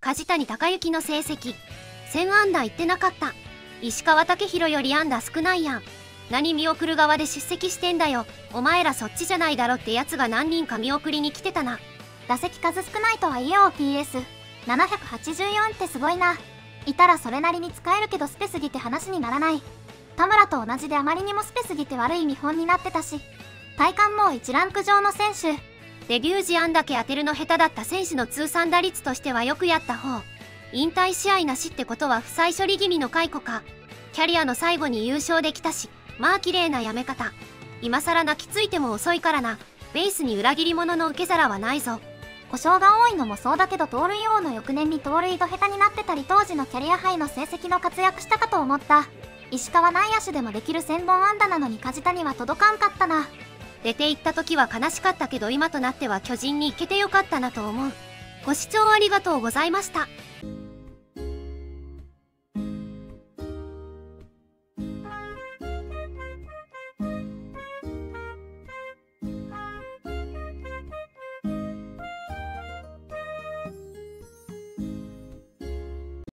梶谷隆幸の成績。1000安打いってなかった。石川雄洋より安打少ないやん。何見送る側で出席してんだよ。お前らそっちじゃないだろってやつが何人か見送りに来てたな。 打席数少ないとはいえ OPS784 ってすごいな。いたらそれなりに使えるけどスペすぎて話にならない。田村と同じであまりにもスペすぎて悪い見本になってたし、体感もう1ランク上の選手。 デビュー時あんだけ当てるの下手だった選手の通算打率としてはよくやった方。引退試合なしってことは負債処理気味の解雇か。キャリアの最後に優勝できたし、まあ綺麗なやめ方。今更泣きついても遅いからな。ベースに裏切り者の受け皿はないぞ。 故障が多いのもそうだけど、盗塁王の翌年に盗塁と下手になってたり、当時のキャリアハイの成績の活躍したかと思った。石川内野手でもできる1000本安打なのに梶谷は届かんかったな。 出て行った時は悲しかったけど、今となっては巨人に行けてよかったなと思う。ご視聴ありがとうございました。